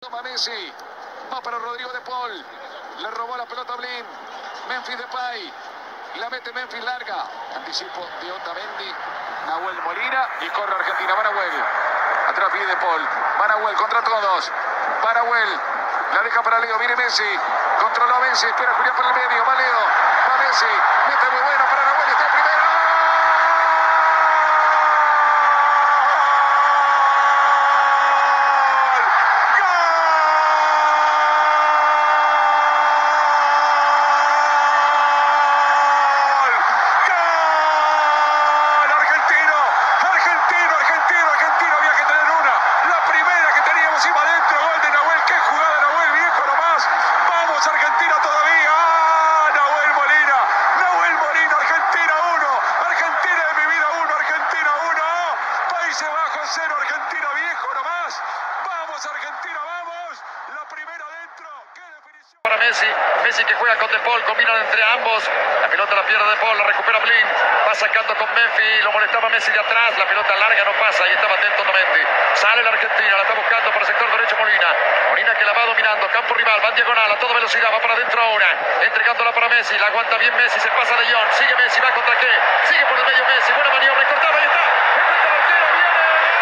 toma Messi. Va para Rodrigo de Paul. Le robó la pelota a Blin. Memphis Depay. La mete Memphis larga. Anticipo de Otamendi. Nahuel Molina. Y corre Argentina. Va Nahuel. Atrás viene De Paul. Va Nahuel contra todos. Va Nahuel. La deja para Leo. Viene Messi. Controló a Messi. Espera Julián por el medio. Va Leo. Va Messi. Mete muy bueno para Nahuel. Está el primero. Para Messi que juega con De Paul, combinan entre ambos, la pelota la pierde De Paul, la recupera Blin, va sacando con Memphis, lo molestaba Messi de atrás, la pelota larga no pasa y estaba atento Otamendi, sale la Argentina, la está buscando por el sector derecho Molina que la va dominando, campo rival, va en diagonal a toda velocidad, va para adentro ahora, entregándola para Messi, la aguanta bien Messi, se pasa de Jong, sigue Messi, va contra qué, sigue por el medio Messi, buena maniobra, cortada, ahí está, enfrenta al arquero, viene.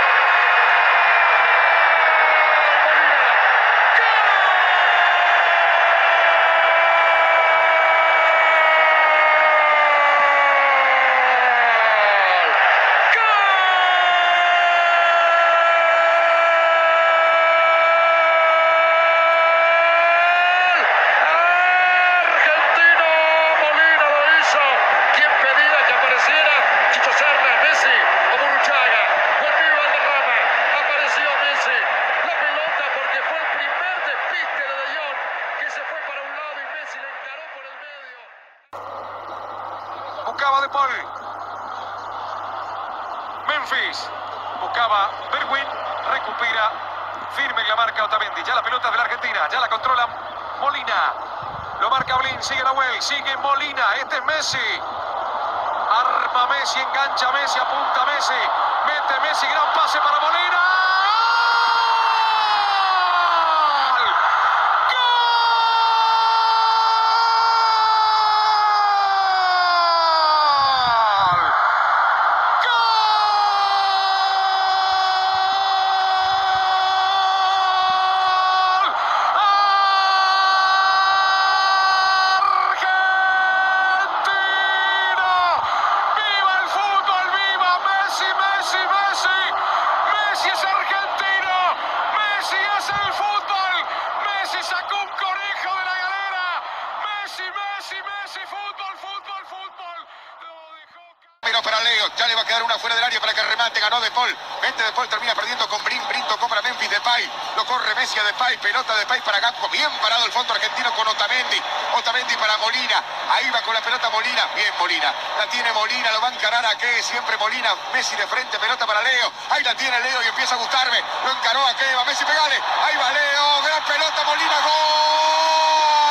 Buscaba De Paul. Memphis. Buscaba Bergwijn. Recupera. Firme en la marca Otamendi. Ya la pelota de la Argentina. Ya la controla Molina. Lo marca Blin. Sigue Nahuel. Sigue Molina. Este es Messi. Arma Messi. Engancha Messi. Apunta Messi. Mete Messi. Gran pase para Molina. Para Leo, ya le va a quedar una fuera del área para que remate, ganó De Paul, vente De Paul, termina perdiendo con Blin, tocó para Memphis Depay, lo corre Messi a Depay, pelota Depay para Gakpo, bien parado el fondo argentino con Otamendi para Molina, ahí va con la pelota Molina, bien Molina, la tiene Molina, lo va a encarar a qué, siempre Molina, Messi de frente, pelota para Leo, ahí la tiene Leo y empieza a gustarme, lo encaró a qué, va Messi, pegale, ahí va Leo, gran pelota Molina, gol.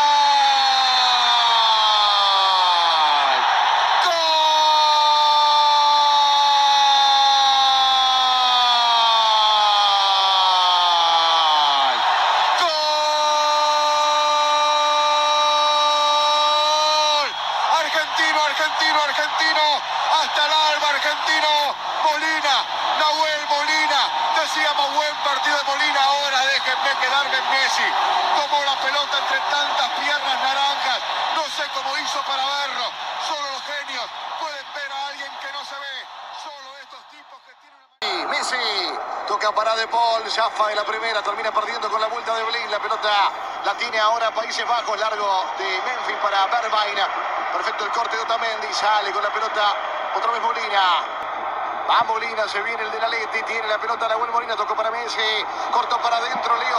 Argentino, hasta el alba argentino, Molina, Nahuel Molina, decíamos buen partido de Molina, ahora déjenme quedarme en Messi, tomó la pelota entre tantas piernas naranjas, no sé cómo hizo para verlo, solo los genios pueden ver a alguien que no se ve, solo estos tipos que tienen una... Messi, toca para De Paul, Jaffa de la primera, termina perdiendo con la vuelta de Blin, la pelota la tiene ahora Países Bajos, largo de Memphis para Bergwijn. Perfecto el corte de Otamendi, sale con la pelota, otra vez Molina. Va Molina, se viene el de la Leti, tiene la pelota Nahuel Molina, tocó para Messi, cortó para adentro Leo.